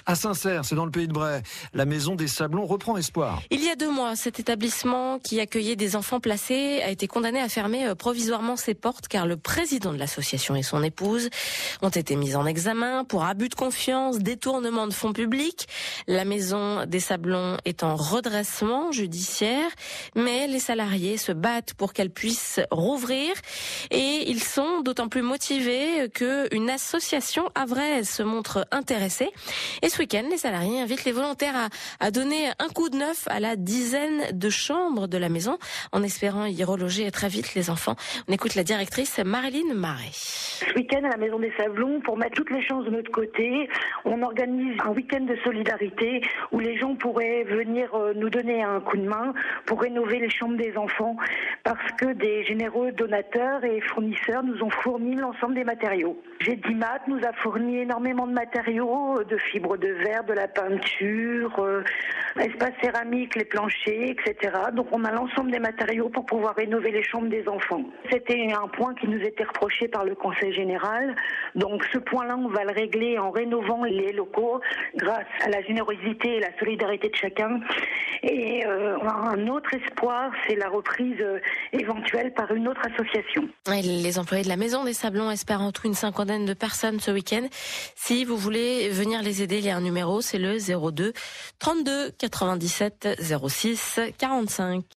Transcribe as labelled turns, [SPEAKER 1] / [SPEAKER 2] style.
[SPEAKER 1] À Saint-Cerf, c'est dans le Pays de Bray. La maison des Sablons reprend espoir.
[SPEAKER 2] Il y a 2 mois, cet établissement qui accueillait des enfants placés a été condamné à fermer provisoirement ses portes car le président de l'association et son épouse ont été mis en examen pour abus de confiance, détournement de fonds publics. La maison des Sablons est en redressement judiciaire, mais les salariés se battent pour qu'elle puisse rouvrir et ils sont d'autant plus motivés qu'une association havraise se montre intéressée. Et ce week-end, les salariés invitent les volontaires à donner un coup de neuf à la dizaine de chambres de la maison, en espérant y reloger très vite les enfants. On écoute la directrice Marilyn Marais.
[SPEAKER 3] Ce week-end à la Maison des Sablons, pour mettre toutes les chances de notre côté, on organise un week-end de solidarité où les gens pourraient venir nous donner un coup de main pour rénover les chambres des enfants parce que des généreux donateurs et fournisseurs nous ont fourni l'ensemble des matériaux. Gédimat nous a fourni énormément de matériaux, de fibres de verre, de la peinture, espace céramique, les planchers, etc. Donc on a l'ensemble des matériaux pour pouvoir rénover les chambres des enfants. C'était un point qui nous était reproché par le Conseil général. Donc ce point-là, on va le régler en rénovant les locaux grâce à la générosité et la solidarité de chacun. Et un autre espoir, c'est la reprise éventuelle par une autre association.
[SPEAKER 2] Et les employés de la Maison des Sablons espèrent en tout une 50aine de personnes ce week-end. Si vous voulez venir les aider, il y a un numéro, c'est le 02 32 97 06 45.